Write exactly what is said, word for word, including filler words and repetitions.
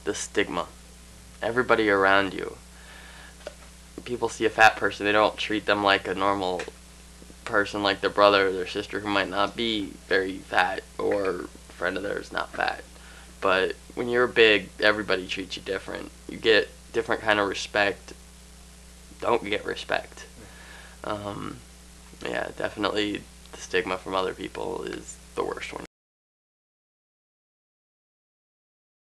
the stigma. Everybody around you, people see a fat person, they don't treat them like a normal person, like their brother or their sister who might not be very fat, or a friend of theirs not fat. But when you're big, everybody treats you different. You get different kind of respect. Don't get respect. Um, yeah, definitely the stigma from other people is the worst one.